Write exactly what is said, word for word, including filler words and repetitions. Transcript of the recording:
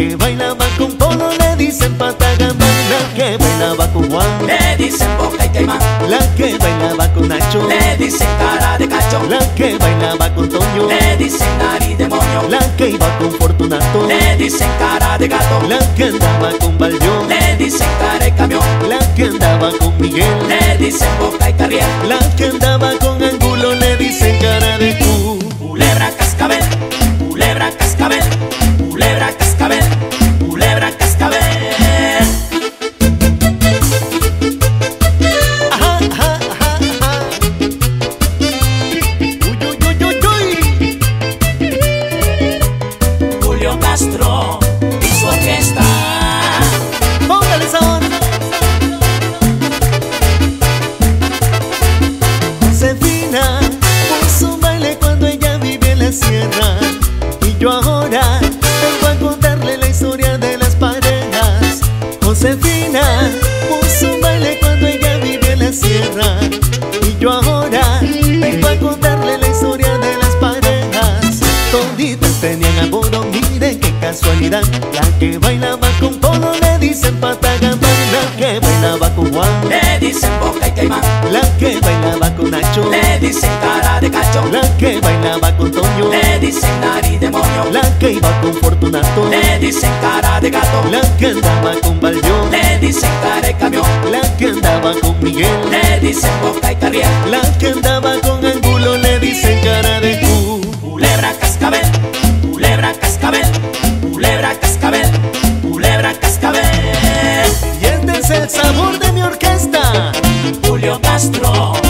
que bailaba con Polo le dicen Patagamán. La que bailaba con Juan le dicen Boca y Caimán. La que bailaba con Nacho le dicen Cara de Cacho. La que bailaba con Toño le dicen Nariz de Moño. La que iba con Fortunato le dicen Cara de Gato. La que andaba con Baldión le dicen Cara de Camión. La que andaba con Miguel le dicen Boca y Carriel. La que andaba con Angulo le dicen Cara de Cu. Culebra Cascabel, culebra Cascabel, culebra Cascabel, culebra Cascabel. Ajá, ajá, ajá, ajá. Uy, uy, uy, uy, uy. Julio Castro y su orquesta. Póngale sabor. Josefina puso un baile cuando ella vivía en la sierra. Y yo ahora vengo a contarle la historia de las parejas. Josefina puso un baile cuando ella vivía en la sierra. Y yo ahora vengo a contarle la historia de las parejas. Toditas tenían apodo, miren qué casualidad. La que bailaba con Polo le dicen Patagamán. La que bailaba con Juan le dicen Boca y Caimán. La que bailaba con Nacho le dicen Cara de Cacho. La que bailaba con Toño le dicen Nariz de Moño. La que iba con Fortunato le dicen Cara de Gato. La que andaba con Baldión le dicen Cara de Camión. La que andaba con Miguel le dicen Boca y Carriel. La que andaba con Angulo le dicen Cara de Cu. Culebra Cascabel, culebra Cascabel, culebra Cascabel, culebra Cascabel. Y este es el sabor de mi orquesta. Julio Castro.